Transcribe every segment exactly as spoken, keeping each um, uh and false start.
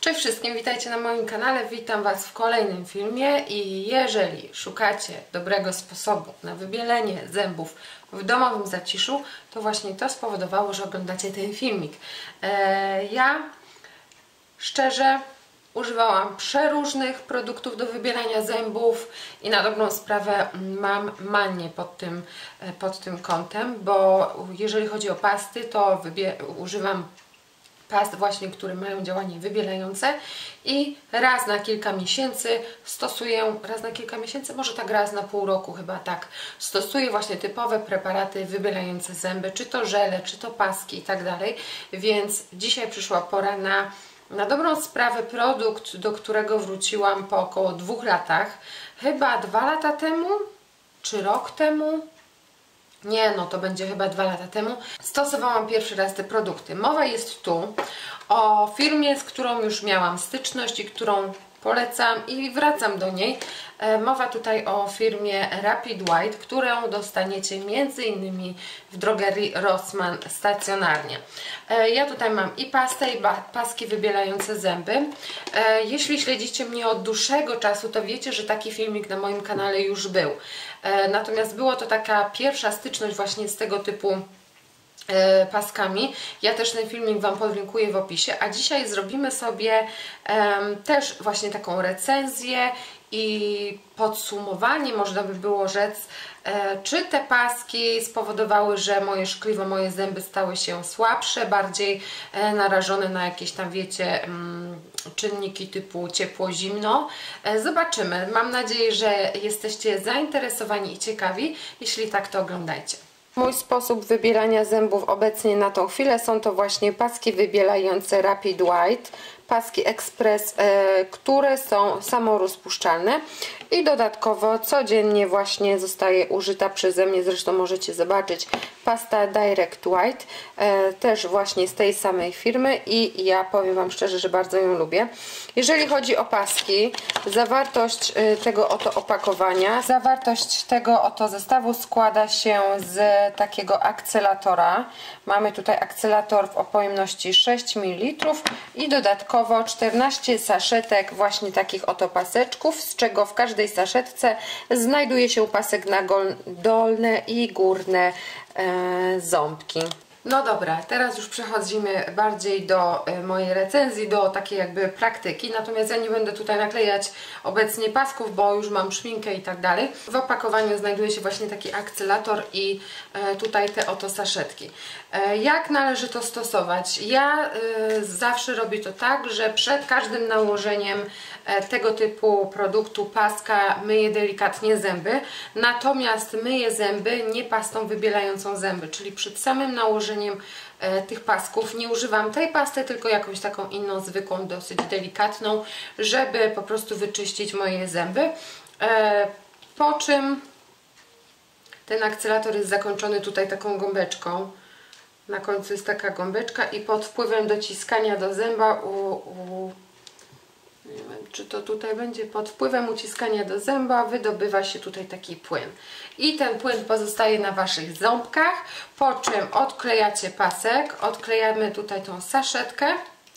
Cześć wszystkim, witajcie na moim kanale, witam Was w kolejnym filmie i jeżeli szukacie dobrego sposobu na wybielenie zębów w domowym zaciszu, to właśnie to spowodowało, że oglądacie ten filmik. Eee, ja szczerze używałam przeróżnych produktów do wybielania zębów i na dobrą sprawę mam manię pod tym, pod tym kątem, bo jeżeli chodzi o pasty, to używam past właśnie, które mają działanie wybielające i raz na kilka miesięcy stosuję, raz na kilka miesięcy, może tak raz na pół roku chyba tak, stosuję właśnie typowe preparaty wybielające zęby, czy to żele, czy to paski i tak dalej, więc dzisiaj przyszła pora na na dobrą sprawę produkt, do którego wróciłam po około dwóch latach, chyba dwa lata temu, czy rok temu. Nie, no to będzie chyba dwa lata temu. Stosowałam pierwszy raz te produkty. Mowa jest tu o firmie, z którą już miałam styczność i którą polecam i wracam do niej. Mowa tutaj o firmie Rapid White, którą dostaniecie między innymi w drogerii Rossmann stacjonarnie. Ja tutaj mam i pastę, i paski wybielające zęby. Jeśli śledzicie mnie od dłuższego czasu, to wiecie, że taki filmik na moim kanale już był. Natomiast było to taka pierwsza styczność właśnie z tego typu paskami. Ja też ten filmik Wam podlinkuję w opisie, a dzisiaj zrobimy sobie um, też właśnie taką recenzję i podsumowanie, można by było rzec, e, czy te paski spowodowały, że moje szkliwo, moje zęby stały się słabsze, bardziej e, narażone na jakieś tam, wiecie, mm, czynniki typu ciepło-zimno. E, zobaczymy. Mam nadzieję, że jesteście zainteresowani i ciekawi. Jeśli tak, to oglądajcie. Mój sposób wybielania zębów obecnie na tą chwilę są to właśnie paski wybielające Rapid White, paski Express, e, które są samorozpuszczalne i dodatkowo codziennie właśnie zostaje użyta przeze mnie, zresztą możecie zobaczyć, pasta Direct White, e, też właśnie z tej samej firmy i ja powiem Wam szczerze, że bardzo ją lubię. Jeżeli chodzi o paski, zawartość e, tego oto opakowania, zawartość tego oto zestawu składa się z takiego akcelatora. Mamy tutaj akcelator w pojemności sześć mililitrów i dodatkowo czternaście saszetek właśnie takich oto paseczków, z czego w każdej saszetce znajduje się pasek na dolne i górne e, ząbki. No dobra, teraz już przechodzimy bardziej do mojej recenzji, do takiej jakby praktyki, natomiast ja nie będę tutaj naklejać obecnie pasków, bo już mam szminkę i tak dalej. W opakowaniu znajduje się właśnie taki akcelator i tutaj te oto saszetki. Jak należy to stosować? Ja zawsze robię to tak, że przed każdym nałożeniem tego typu produktu paska myję delikatnie zęby, natomiast myję zęby nie pastą wybielającą zęby, czyli przed samym nałożeniem tych pasków nie używam tej pasty, tylko jakąś taką inną, zwykłą, dosyć delikatną, żeby po prostu wyczyścić moje zęby. Po czym ten akcelator jest zakończony tutaj taką gąbeczką. Na końcu jest taka gąbeczka i pod wpływem dociskania do zęba u, u nie wiem, czy to tutaj będzie, pod wpływem uciskania do zęba wydobywa się tutaj taki płyn. I ten płyn pozostaje na Waszych ząbkach, po czym odklejacie pasek, odklejamy tutaj tą saszetkę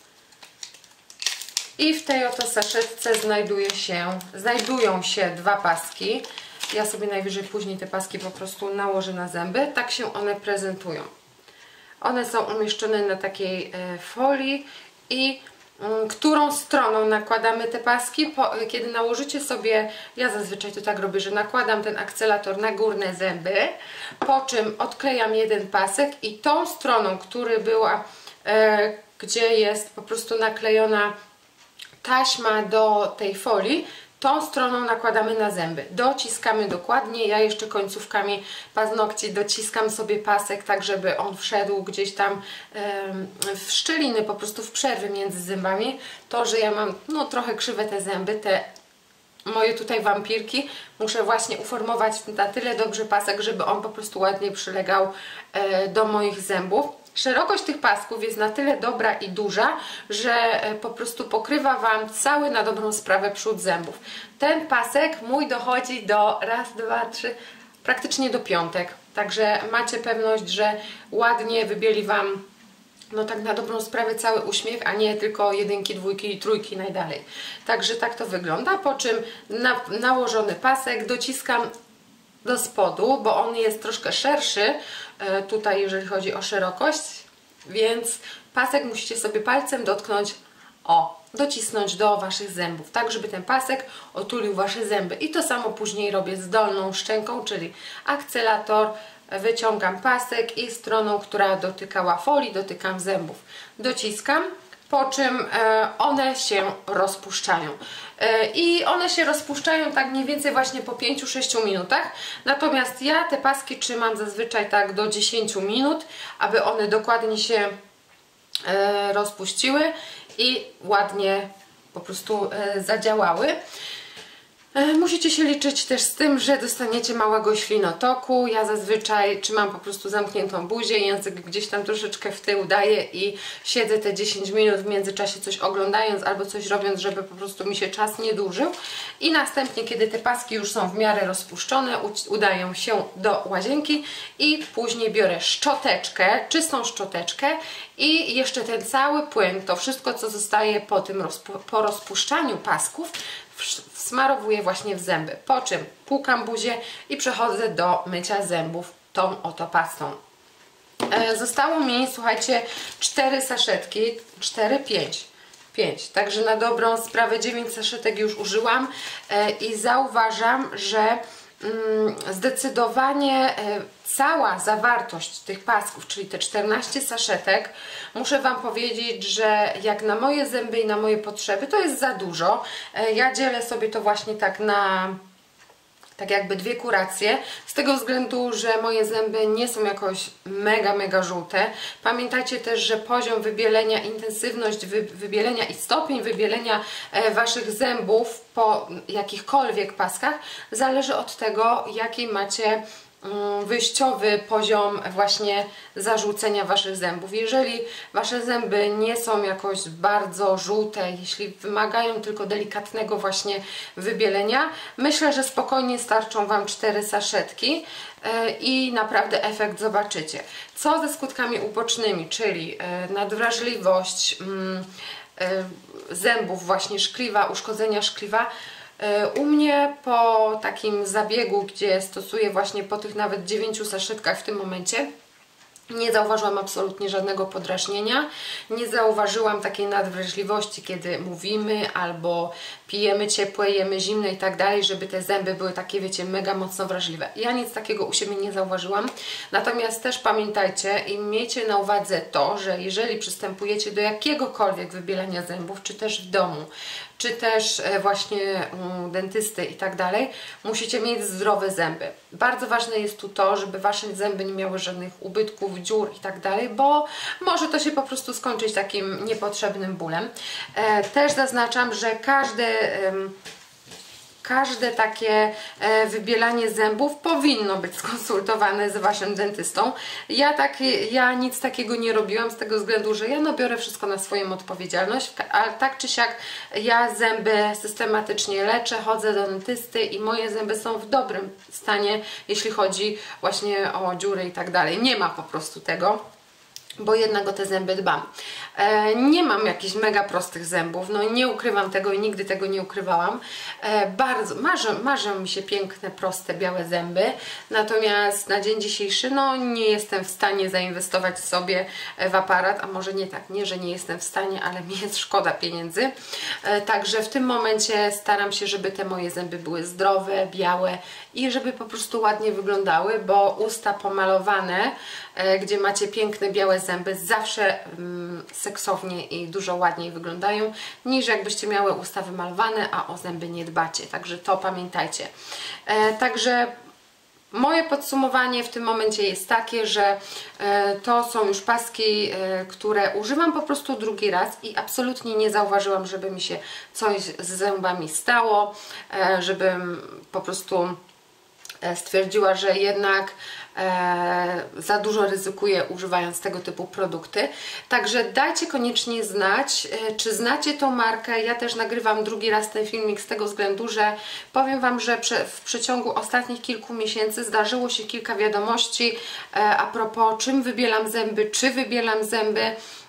i w tej oto saszetce znajduje się, znajdują się dwa paski. Ja sobie najwyżej później te paski po prostu nałożę na zęby. Tak się one prezentują. One są umieszczone na takiej folii i którą stroną nakładamy te paski, po, kiedy nałożycie sobie, ja zazwyczaj to tak robię, że nakładam ten akcelator na górne zęby, po czym odklejam jeden pasek i tą stroną, który była, e, gdzie jest po prostu naklejona taśma do tej folii, tą stroną nakładamy na zęby. Dociskamy dokładnie. Ja jeszcze końcówkami paznokci dociskam sobie pasek, tak żeby on wszedł gdzieś tam yy, w szczeliny, po prostu w przerwy między zębami. To, że ja mam no trochę krzywe te zęby, te moje tutaj wampirki, muszę właśnie uformować na tyle dobrze pasek, żeby on po prostu ładnie przylegał yy, do moich zębów. Szerokość tych pasków jest na tyle dobra i duża, że po prostu pokrywa Wam cały na dobrą sprawę przód zębów. Ten pasek mój dochodzi do raz, dwa, trzy, praktycznie do piątek. Także macie pewność, że ładnie wybieli Wam no tak na dobrą sprawę cały uśmiech, a nie tylko jedynki, dwójki i trójki najdalej. Także tak to wygląda, po czym na, nałożony pasek dociskam do spodu, bo on jest troszkę szerszy e, tutaj, jeżeli chodzi o szerokość, więc pasek musicie sobie palcem dotknąć, o, docisnąć do waszych zębów, tak żeby ten pasek otulił wasze zęby. I to samo później robię z dolną szczęką, czyli akcelator, wyciągam pasek i stroną, która dotykała folii, dotykam zębów. Dociskam, po czym one się rozpuszczają. I one się rozpuszczają tak mniej więcej właśnie po pięciu do sześciu minutach. Natomiast ja te paski trzymam zazwyczaj tak do dziesięciu minut, aby one dokładnie się rozpuściły i ładnie po prostu zadziałały. Musicie się liczyć też z tym, że dostaniecie małego ślinotoku. Ja zazwyczaj trzymam po prostu zamkniętą buzię, język gdzieś tam troszeczkę w tył daję i siedzę te dziesięć minut w międzyczasie coś oglądając albo coś robiąc, żeby po prostu mi się czas nie dłużył. I następnie, kiedy te paski już są w miarę rozpuszczone, udają się do łazienki i później biorę szczoteczkę, czystą szczoteczkę i jeszcze ten cały płyn, to wszystko co zostaje po tym rozpu po rozpuszczaniu pasków, wsmarowuję właśnie w zęby, po czym płukam buzię i przechodzę do mycia zębów tą oto pastą. E, zostało mi, słuchajcie, cztery saszetki, cztery, pięć, pięć, także na dobrą sprawę dziewięć saszetek już użyłam e, i zauważam, że mm, zdecydowanie e, cała zawartość tych pasków, czyli te czternaście saszetek, muszę Wam powiedzieć, że jak na moje zęby i na moje potrzeby to jest za dużo. Ja dzielę sobie to właśnie tak na tak jakby dwie kuracje, z tego względu, że moje zęby nie są jakoś mega, mega żółte. Pamiętajcie też, że poziom wybielenia, intensywność wy, wybielenia i stopień wybielenia e, Waszych zębów po jakichkolwiek paskach zależy od tego, jaki macie wyjściowy poziom właśnie zażółcenia Waszych zębów. Jeżeli Wasze zęby nie są jakoś bardzo żółte, jeśli wymagają tylko delikatnego właśnie wybielenia, myślę, że spokojnie starczą Wam cztery saszetki i naprawdę efekt zobaczycie. Co ze skutkami ubocznymi, czyli nadwrażliwość zębów, właśnie szkliwa, uszkodzenia szkliwa. U mnie po takim zabiegu, gdzie stosuję właśnie po tych nawet dziewięciu saszetkach w tym momencie, nie zauważyłam absolutnie żadnego podrażnienia, nie zauważyłam takiej nadwrażliwości, kiedy mówimy albo pijemy ciepłe, jemy zimne i tak dalej, żeby te zęby były takie, wiecie, mega mocno wrażliwe. Ja nic takiego u siebie nie zauważyłam, natomiast też pamiętajcie i miejcie na uwadze to, że jeżeli przystępujecie do jakiegokolwiek wybielania zębów, czy też w domu, czy też właśnie u dentysty i tak dalej, musicie mieć zdrowe zęby. Bardzo ważne jest tu to, żeby Wasze zęby nie miały żadnych ubytków, dziur i tak dalej, bo może to się po prostu skończyć takim niepotrzebnym bólem. E, też zaznaczam, że każde e, każde takie e, wybielanie zębów powinno być skonsultowane z Waszym dentystą. Ja, tak, ja nic takiego nie robiłam z tego względu, że ja no biorę wszystko na swoją odpowiedzialność, ale tak czy siak ja zęby systematycznie leczę, chodzę do dentysty i moje zęby są w dobrym stanie, jeśli chodzi właśnie o dziury i tak dalej. Nie ma po prostu tego, bo jednak o te zęby dbam. E, nie mam jakichś mega prostych zębów, no nie ukrywam tego i nigdy tego nie ukrywałam. E, bardzo, marzą, marzą mi się piękne, proste, białe zęby, natomiast na dzień dzisiejszy no nie jestem w stanie zainwestować sobie w aparat, a może nie tak, nie, że nie jestem w stanie, ale mi jest szkoda pieniędzy. E, także w tym momencie staram się, żeby te moje zęby były zdrowe, białe i żeby po prostu ładnie wyglądały, bo usta pomalowane, e, gdzie macie piękne, białe zęby, zawsze mm, seksownie i dużo ładniej wyglądają, niż jakbyście miały usta wymalowane, a o zęby nie dbacie. Także to pamiętajcie. E, także moje podsumowanie w tym momencie jest takie, że e, to są już paski, e, które używam po prostu drugi raz i absolutnie nie zauważyłam, żeby mi się coś z zębami stało, e, żebym po prostu stwierdziła, że jednak e, za dużo ryzykuję używając tego typu produkty. Także dajcie koniecznie znać, e, czy znacie tą markę. Ja też nagrywam drugi raz ten filmik z tego względu, że powiem Wam, że prze, w przeciągu ostatnich kilku miesięcy zdarzyło się kilka wiadomości e, a propos czym wybielam zęby, czy wybielam zęby.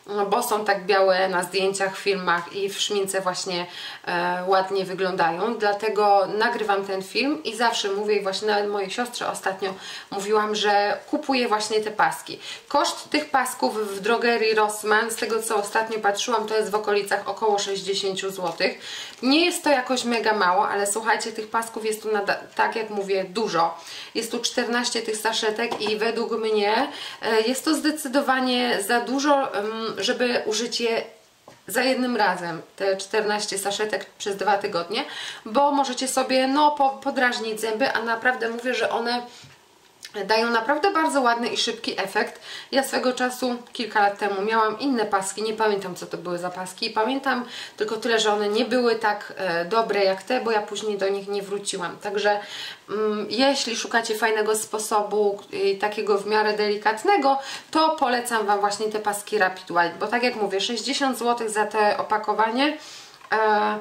bo są tak białe na zdjęciach, filmach i w szmince właśnie e, ładnie wyglądają. Dlatego nagrywam ten film i zawsze mówię, i właśnie nawet mojej siostrze ostatnio mówiłam, że kupuję właśnie te paski. Koszt tych pasków w drogerii Rossmann, z tego co ostatnio patrzyłam, to jest w okolicach około sześćdziesiąt złotych. Nie jest to jakoś mega mało, ale słuchajcie, tych pasków jest tu, tak jak mówię, dużo. Jest tu czternaście tych saszetek i według mnie e, jest to zdecydowanie za dużo, żeby użyć je za jednym razem, te czternaście saszetek przez dwa tygodnie, bo możecie sobie no po, podrażnić zęby, a naprawdę mówię, że one dają naprawdę bardzo ładny i szybki efekt. Ja swego czasu, kilka lat temu, miałam inne paski, nie pamiętam co to były za paski, pamiętam tylko tyle, że one nie były tak e, dobre jak te, bo ja później do nich nie wróciłam. Także mm, jeśli szukacie fajnego sposobu, e, takiego w miarę delikatnego, to polecam Wam właśnie te paski Rapid White, bo tak jak mówię, sześćdziesiąt złotych za te opakowanie, e,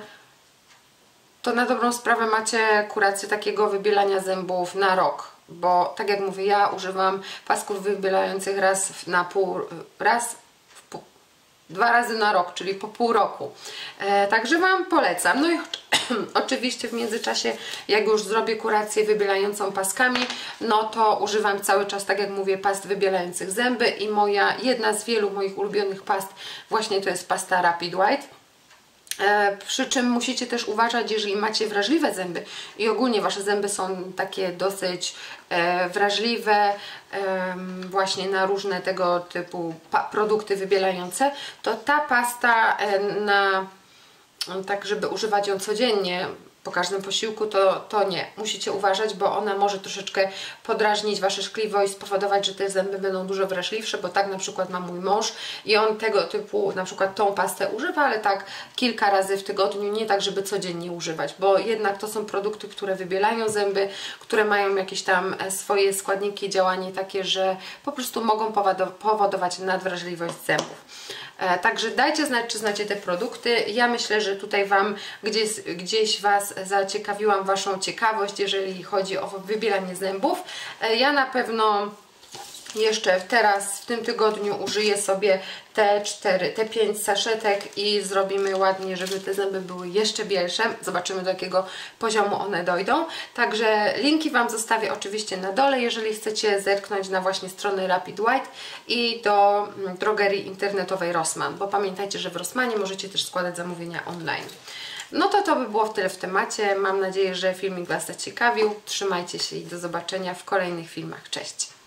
to na dobrą sprawę macie kurację takiego wybielania zębów na rok. Bo tak jak mówię, ja używam pasków wybielających raz na pół, raz w pół, dwa razy na rok, czyli po pół roku. E, także Wam polecam. No i oczywiście w międzyczasie, jak już zrobię kurację wybielającą paskami, no to używam cały czas, tak jak mówię, past wybielających zęby i moja, jedna z wielu moich ulubionych past właśnie to jest pasta Rapid White. E, przy czym musicie też uważać, jeżeli macie wrażliwe zęby i ogólnie Wasze zęby są takie dosyć e, wrażliwe e, właśnie na różne tego typu produkty wybielające, to ta pasta e, na tak, żeby używać ją codziennie po każdym posiłku, to, to nie. Musicie uważać, bo ona może troszeczkę podrażnić Wasze szkliwo i spowodować, że te zęby będą dużo wrażliwsze, bo tak na przykład ma mój mąż i on tego typu, na przykład tą pastę używa, ale tak kilka razy w tygodniu, nie tak, żeby codziennie używać, bo jednak to są produkty, które wybielają zęby, które mają jakieś tam swoje składniki, działanie takie, że po prostu mogą powodować nadwrażliwość zębów. Także dajcie znać, czy znacie te produkty. Ja myślę, że tutaj Wam gdzieś, gdzieś Was zaciekawiłam, Waszą ciekawość, jeżeli chodzi o wybielanie zębów. Ja na pewno jeszcze teraz w tym tygodniu użyję sobie te cztery, te pięć saszetek i zrobimy ładnie, żeby te zęby były jeszcze bielsze. Zobaczymy, do jakiego poziomu one dojdą. Także linki Wam zostawię oczywiście na dole, jeżeli chcecie zerknąć na właśnie stronę Rapid White i do drogerii internetowej Rossmann, bo pamiętajcie, że w Rossmanie możecie też składać zamówienia online. No to to by było tyle w temacie. Mam nadzieję, że filmik Was zaciekawił. Trzymajcie się i do zobaczenia w kolejnych filmach. Cześć!